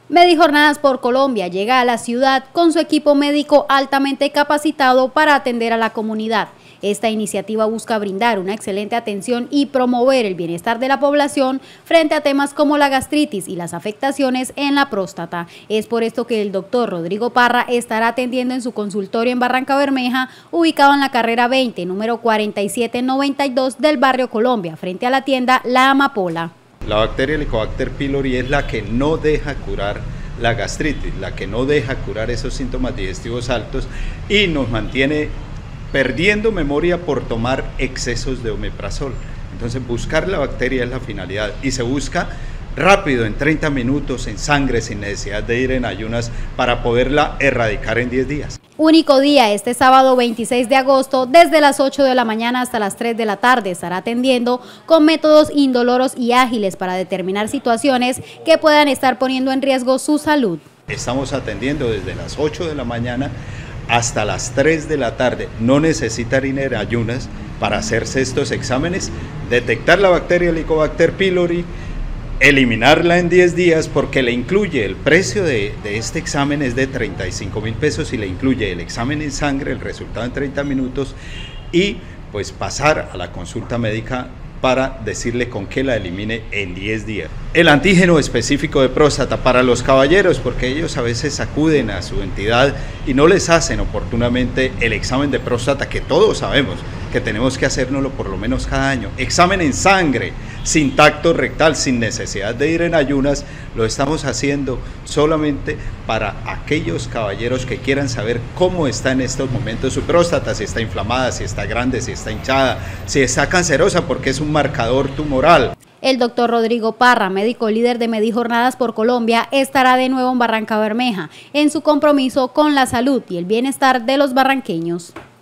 Medijornadas por Colombia llega a la ciudad con su equipo médico altamente capacitado para atender a la comunidad. Esta iniciativa busca brindar una excelente atención y promover el bienestar de la población frente a temas como la gastritis y las afectaciones en la próstata. Es por esto que el doctor Rodrigo Parra estará atendiendo en su consultorio en Barrancabermeja, ubicado en la carrera 20, número 4792 del barrio Colombia, frente a la tienda La Amapola. La bacteria Helicobacter pylori es la que no deja curar la gastritis, la que no deja curar esos síntomas digestivos altos y nos mantiene perdiendo memoria por tomar excesos de omeprazol. Entonces buscar la bacteria es la finalidad y se busca rápido, en 30 minutos, en sangre, sin necesidad de ir en ayunas para poderla erradicar en 10 días. Único día este sábado 26 de agosto, desde las 8 de la mañana hasta las 3 de la tarde, estará atendiendo con métodos indoloros y ágiles para determinar situaciones que puedan estar poniendo en riesgo su salud. Estamos atendiendo desde las 8 de la mañana hasta las 3 de la tarde. No necesitan ir en ayunas para hacerse estos exámenes, detectar la bacteria Helicobacter pylori, eliminarla en 10 días porque le incluye el precio de este examen es de 35.000 pesos y le incluye el examen en sangre, el resultado en 30 minutos y pues pasar a la consulta médica para decirle con qué la elimine en 10 días. El antígeno específico de próstata para los caballeros, porque ellos a veces acuden a su entidad y no les hacen oportunamente el examen de próstata que todos sabemos que tenemos que hacérnoslo por lo menos cada año. Examen en sangre, sin tacto rectal, sin necesidad de ir en ayunas, lo estamos haciendo solamente para aquellos caballeros que quieran saber cómo está en estos momentos su próstata, si está inflamada, si está grande, si está hinchada, si está cancerosa, porque es un marcador tumoral. El doctor Rodrigo Parra, médico líder de Medijornadas por Colombia, estará de nuevo en Barrancabermeja en su compromiso con la salud y el bienestar de los barranqueños.